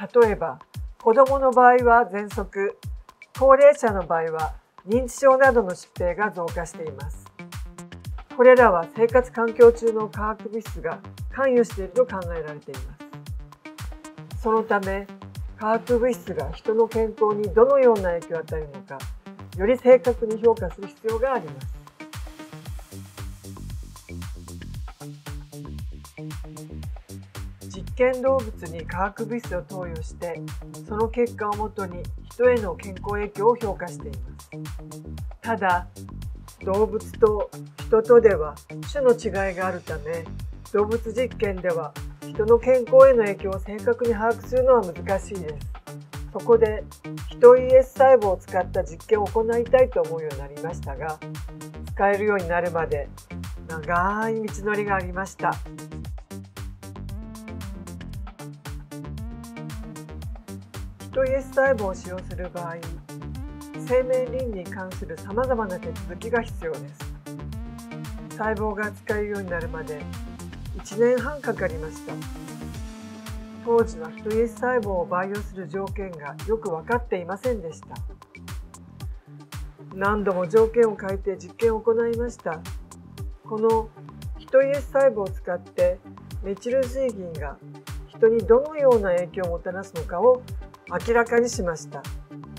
例えば子どもの場合は喘息、高齢者の場合は認知症などの疾病が増加しています。これらは生活環境中の化学物質が関与していると考えられています。そのため化学物質が人の健康にどのような影響を与えるのか、より正確に評価する必要があります。実験動物に化学物質を投与して、その結果をもとに人への健康影響を評価しています。ただ、動物と人とでは種の違いがあるため、動物実験では人の健康への影響を正確に把握するのは難しいです。そこで人 ES 細胞を使った実験を行いたいと思うようになりましたが、使えるようになるまで長い道のりがありました。人 ES 細胞を使用する場合、生命倫理に関するさまざまな手続きが必要です。細胞が使えるようになるまで1年半かかりました。当時は人 ES 細胞を培養する条件がよく分かっていませんでした。何度も条件を変えて実験を行いました。この人 ES 細胞を使ってメチル水銀が人にどのような影響をもたらすのかを明らかにしました。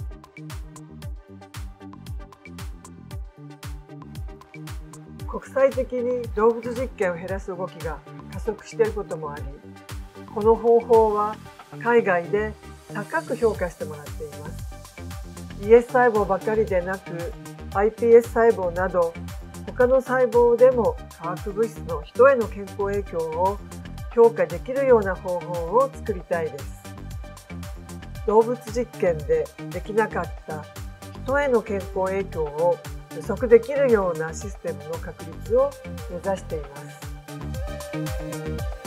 国際的に動物実験を減らす動きが加速していることもあり、この方法は海外で高く評価してもらっています。ES 細胞ばかりでなく iPS 細胞など他の細胞でも化学物質の人への健康影響を評価できるような方法を作りたいです。動物実験でできなかった人への健康影響を予測できるようなシステムの確立を目指しています。